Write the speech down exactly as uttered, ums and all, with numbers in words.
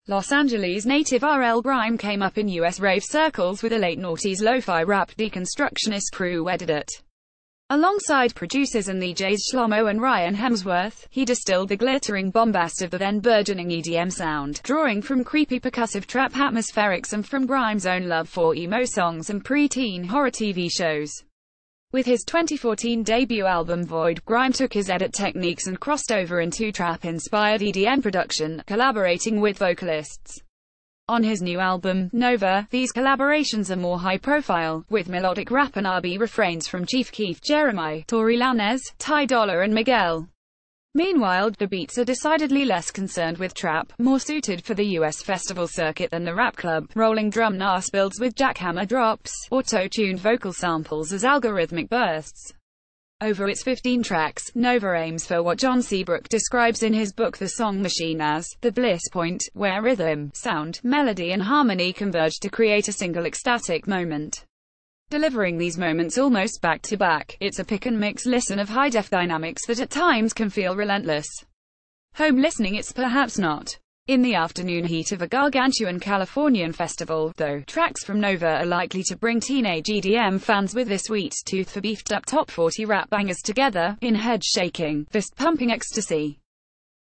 Los Angeles native R L Grime came up in U S rave circles with a late noughties lo-fi rap deconstructionist crew Edited. Alongside producers and D Js Shlomo and Ryan Hemsworth, he distilled the glittering bombast of the then burgeoning E D M sound, drawing from creepy percussive trap atmospherics and from Grime's own love for emo songs and pre-teen horror T V shows. With his twenty fourteen debut album Void, Grime took his edit techniques and crossed over into trap-inspired E D M production, collaborating with vocalists. On his new album, Nova, these collaborations are more high-profile, with melodic rap and R and B refrains from Chief Keef, Jeremiah, Tory Lanez, Ty Dolla and Miguel. Meanwhile, the beats are decidedly less concerned with trap, more suited for the U S festival circuit than the rap club, rolling drum nas builds with jackhammer drops, auto-tuned vocal samples as algorithmic bursts. Over its fifteen tracks, Nova aims for what John Seabrook describes in his book The Song Machine as the bliss point, where rhythm, sound, melody and harmony converge to create a single ecstatic moment. Delivering these moments almost back-to-back, it's a pick-and-mix listen of high-def dynamics that at times can feel relentless. Home listening it's perhaps not. In the afternoon heat of a gargantuan Californian festival, though, tracks from Nova are likely to bring teenage E D M fans with their sweet tooth for beefed-up top forty rap bangers together, in head-shaking, fist-pumping ecstasy.